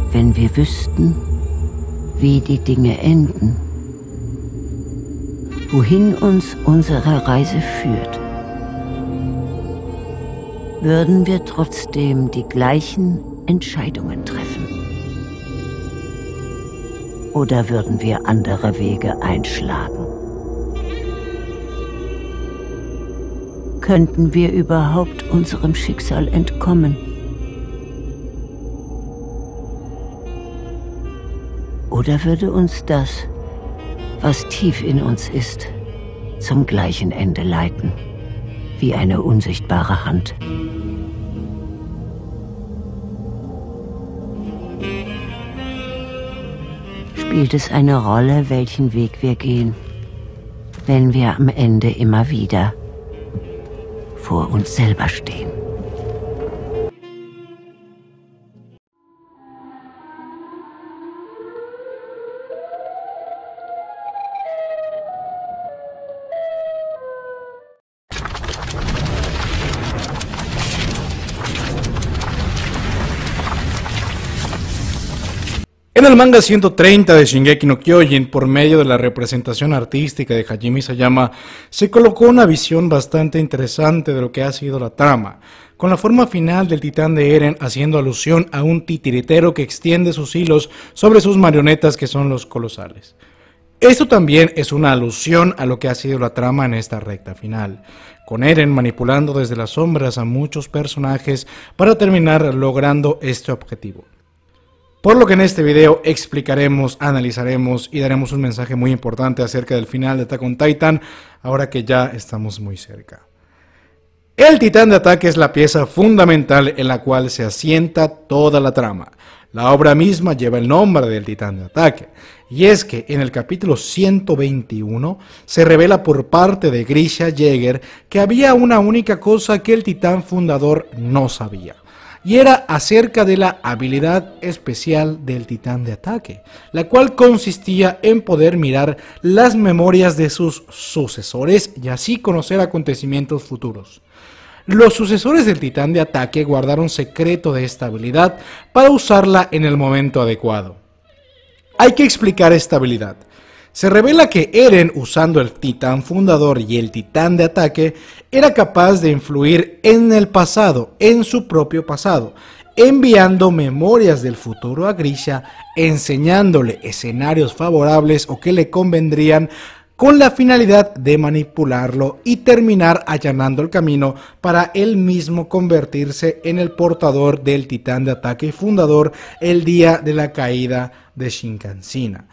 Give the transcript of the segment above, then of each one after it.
wenn wir wüssten, wie die Dinge enden, wohin uns unsere Reise führt, würden wir trotzdem die gleichen Entscheidungen treffen? Oder würden wir andere Wege einschlagen? Könnten wir überhaupt unserem Schicksal entkommen? Oder würde uns das, was tief in uns ist, zum gleichen Ende leiten, wie eine unsichtbare Hand? Spielt es eine Rolle, welchen Weg wir gehen, wenn wir am Ende immer wieder vor uns selber stehen? En el manga 130 de Shingeki no Kyojin, por medio de la representación artística de Hajime Isayama, se colocó una visión bastante interesante de lo que ha sido la trama, con la forma final del titán de Eren haciendo alusión a un titiritero que extiende sus hilos sobre sus marionetas que son los colosales. Esto también es una alusión a lo que ha sido la trama en esta recta final, con Eren manipulando desde las sombras a muchos personajes para terminar logrando este objetivo. Por lo que en este video explicaremos, analizaremos y daremos un mensaje muy importante acerca del final de Attack on Titan, ahora que ya estamos muy cerca. El titán de ataque es la pieza fundamental en la cual se asienta toda la trama. La obra misma lleva el nombre del titán de ataque, y es que en el capítulo 121 se revela por parte de Grisha Jäger que había una única cosa que el titán fundador no sabía. Y era acerca de la habilidad especial del titán de ataque, la cual consistía en poder mirar las memorias de sus sucesores y así conocer acontecimientos futuros. Los sucesores del titán de ataque guardaron secreto de esta habilidad para usarla en el momento adecuado. Hay que explicar esta habilidad. Se revela que Eren, usando el titán fundador y el titán de ataque, era capaz de influir en el pasado, en su propio pasado, enviando memorias del futuro a Grisha, enseñándole escenarios favorables o que le convendrían, con la finalidad de manipularlo y terminar allanando el camino para él mismo convertirse en el portador del titán de ataque fundador el día de la caída de Shinkansina.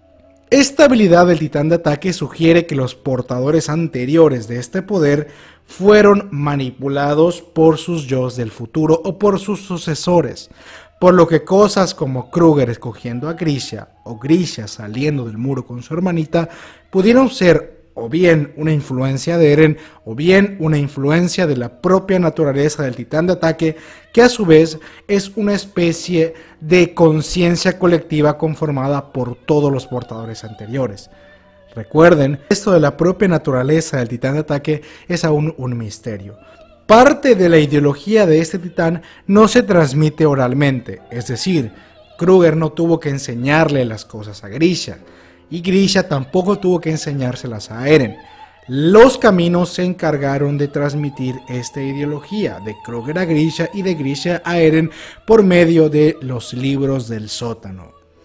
Esta habilidad del titán de ataque sugiere que los portadores anteriores de este poder fueron manipulados por sus yos del futuro o por sus sucesores, por lo que cosas como Kruger escogiendo a Grisha o Grisha saliendo del muro con su hermanita pudieron ser o bien una influencia de Eren o bien una influencia de la propia naturaleza del titán de ataque, que a su vez es una especie de conciencia colectiva conformada por todos los portadores anteriores. Recuerden, esto de la propia naturaleza del titán de ataque es aún un misterio. Parte de la ideología de este titán no se transmite oralmente, es decir, Kruger no tuvo que enseñarle las cosas a Grisha, y Grisha tampoco tuvo que enseñárselas a Eren. Los caminos se encargaron de transmitir esta ideología, de Kruger a Grisha y de Grisha a Eren por medio de los libros del sótano.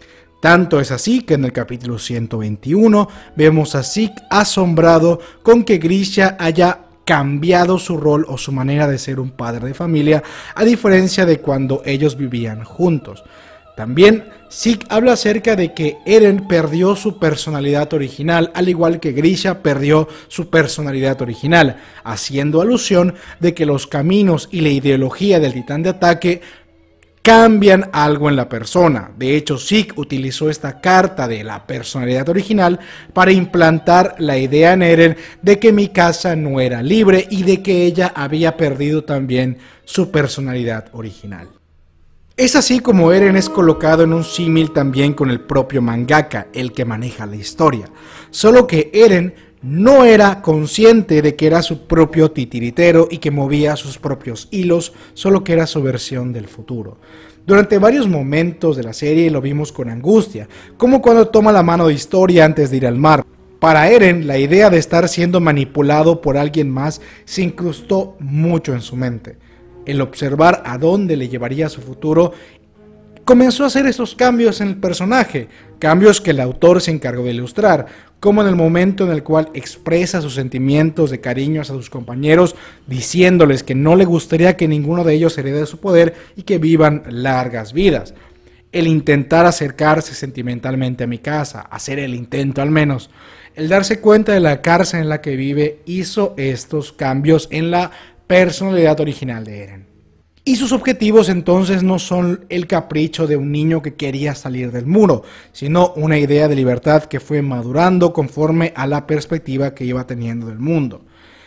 Tanto es así que en el capítulo 121 vemos a Zeke asombrado con que Grisha haya cambiado su rol o su manera de ser un padre de familia, a diferencia de cuando ellos vivían juntos. También Zeke habla acerca de que Eren perdió su personalidad original, al igual que Grisha perdió su personalidad original, haciendo alusión de que los caminos y la ideología del titán de ataque cambian algo en la persona. De hecho, Zeke utilizó esta carta de la personalidad original para implantar la idea en Eren de que Mikasa no era libre y de que ella había perdido también su personalidad original. Es así como Eren es colocado en un símil también con el propio mangaka, el que maneja la historia, solo que Eren no era consciente de que era su propio titiritero y que movía sus propios hilos, solo que era su versión del futuro. Durante varios momentos de la serie lo vimos con angustia, como cuando toma la mano de Historia antes de ir al mar. Para Eren, la idea de estar siendo manipulado por alguien más se incrustó mucho en su mente. El observar a dónde le llevaría su futuro comenzó a hacer esos cambios en el personaje, cambios que el autor se encargó de ilustrar, como en el momento en el cual expresa sus sentimientos de cariño a sus compañeros, diciéndoles que no le gustaría que ninguno de ellos herede su poder y que vivan largas vidas. El intentar acercarse sentimentalmente a Mikasa, hacer el intento al menos, el darse cuenta de la cárcel en la que vive, hizo estos cambios en la personalidad original de Eren. Y sus objetivos entonces no son el capricho de un niño que quería salir del muro, sino una idea de libertad que fue madurando conforme a la perspectiva que iba teniendo del mundo.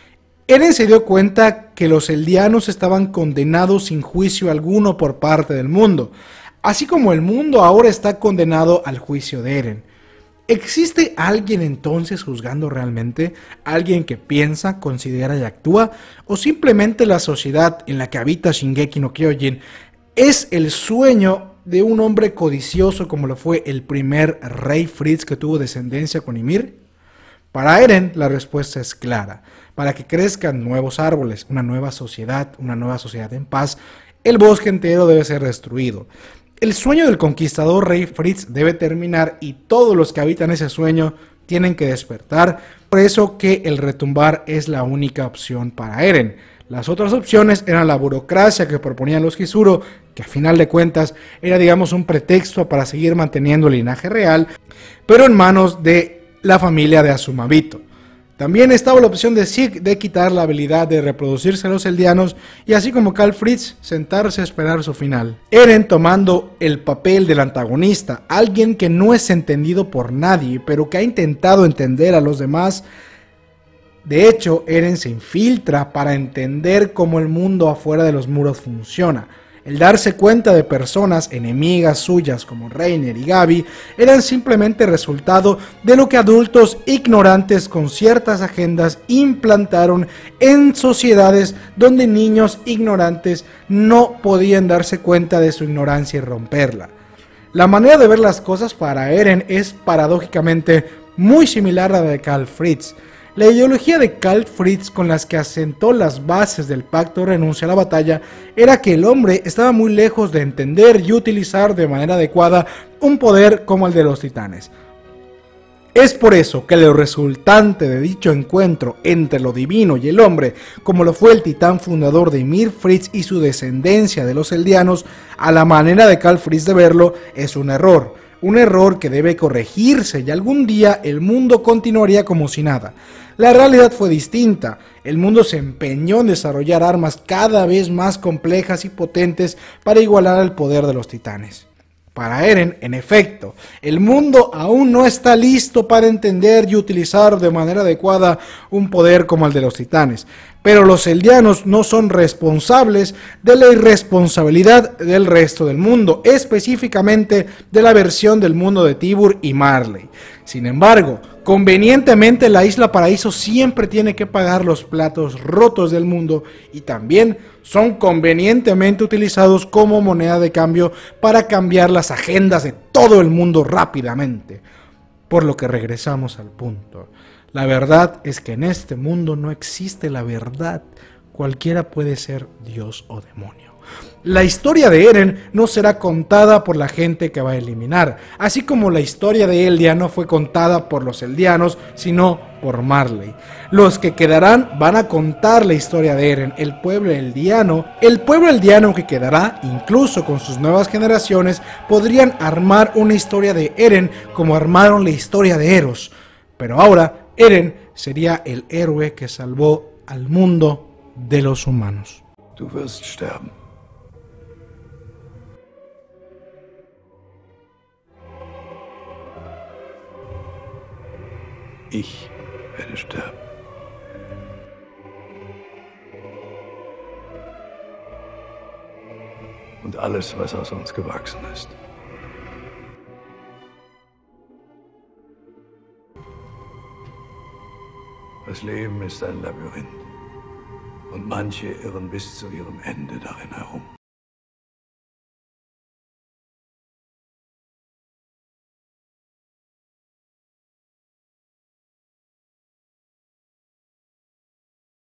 Eren se dio cuenta que los eldianos estaban condenados sin juicio alguno por parte del mundo, así como el mundo ahora está condenado al juicio de Eren. ¿Existe alguien entonces juzgando realmente? ¿Alguien que piensa, considera y actúa? ¿O simplemente la sociedad en la que habita Shingeki no Kyojin es el sueño de un hombre codicioso como lo fue el primer rey Fritz que tuvo descendencia con Ymir? Para Eren la respuesta es clara. Para que crezcan nuevos árboles, una nueva sociedad en paz, el bosque entero debe ser destruido. El sueño del conquistador rey Fritz debe terminar y todos los que habitan ese sueño tienen que despertar. Por eso que el retumbar es la única opción para Eren. Las otras opciones eran la burocracia que proponían los Chizuru, que a final de cuentas era digamos un pretexto para seguir manteniendo el linaje real, pero en manos de la familia de Azumabito. También estaba la opción de Zeke de quitar la habilidad de reproducirse a los eldianos y así como Karl Fritz sentarse a esperar su final. Eren tomando el papel del antagonista, alguien que no es entendido por nadie, pero que ha intentado entender a los demás. De hecho, Eren se infiltra para entender cómo el mundo afuera de los muros funciona. El darse cuenta de personas enemigas suyas como Reiner y Gabi eran simplemente resultado de lo que adultos ignorantes con ciertas agendas implantaron en sociedades donde niños ignorantes no podían darse cuenta de su ignorancia y romperla. La manera de ver las cosas para Eren es paradójicamente muy similar a la de Karl Fritz. La ideología de Karl Fritz con las que asentó las bases del pacto de renuncia a la batalla era que el hombre estaba muy lejos de entender y utilizar de manera adecuada un poder como el de los titanes. Es por eso que lo resultante de dicho encuentro entre lo divino y el hombre, como lo fue el titán fundador de Ymir, Fritz y su descendencia de los eldianos, a la manera de Karl Fritz de verlo, es un error. Un error que debe corregirse y algún día el mundo continuaría como si nada. La realidad fue distinta. El mundo se empeñó en desarrollar armas cada vez más complejas y potentes para igualar el poder de los titanes. Para Eren, en efecto, el mundo aún no está listo para entender y utilizar de manera adecuada un poder como el de los titanes. Pero los eldianos no son responsables de la irresponsabilidad del resto del mundo, específicamente de la versión del mundo de Tibur y Marley. Sin embargo, convenientemente la Isla Paraíso siempre tiene que pagar los platos rotos del mundo y también son convenientemente utilizados como moneda de cambio para cambiar las agendas de todo el mundo rápidamente. Por lo que regresamos al punto. La verdad es que en este mundo no existe la verdad. Cualquiera puede ser Dios o demonio. La historia de Eren no será contada por la gente que va a eliminar, así como la historia de Eldia no fue contada por los eldianos, sino por Marley. Los que quedarán van a contar la historia de Eren, el pueblo eldiano que quedará, incluso con sus nuevas generaciones, podrían armar una historia de Eren como armaron la historia de Eros. Pero ahora, Eren sería el héroe que salvó al mundo de los humanos. Du wirst sterben. Ich werde sterben. Und alles, was aus uns gewachsen ist. Das Leben ist ein Labyrinth. Und manche irren bis zu ihrem Ende darin herum.